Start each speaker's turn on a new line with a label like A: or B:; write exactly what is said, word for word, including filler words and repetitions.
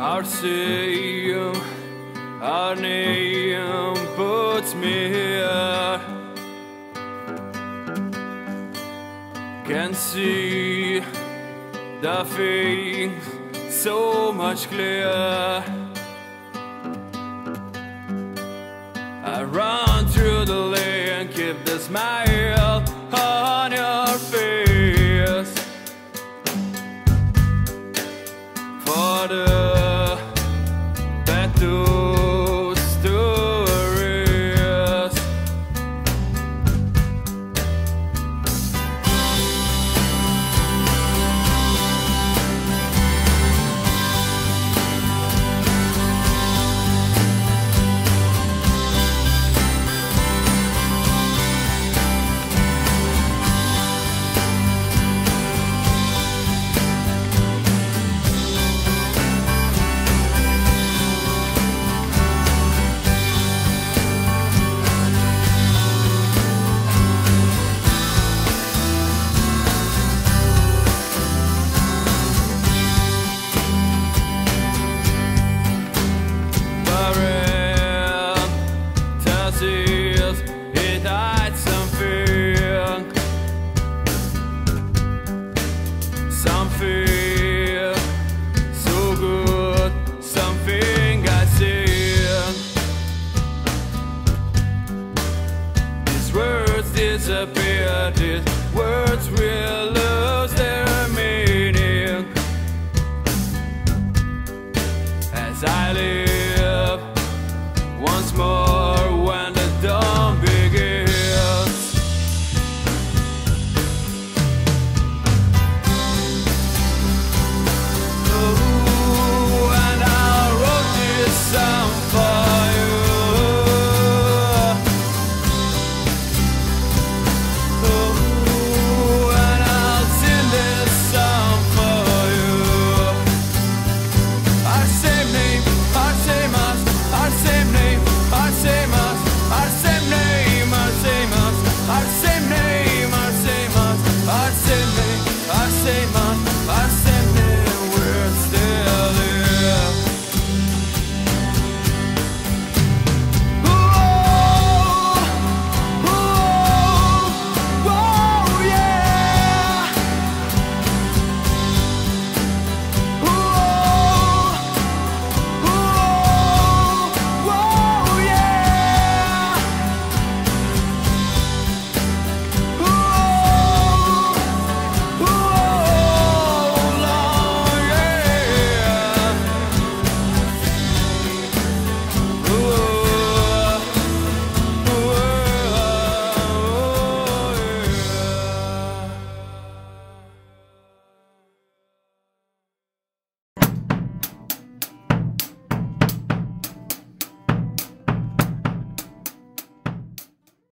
A: Our same, our name puts me here. Can see the things so much clearer. I run through the lane, keep the smile on your face. For the battle stories. It hides something, something so good, something I see. These words disappear, these words will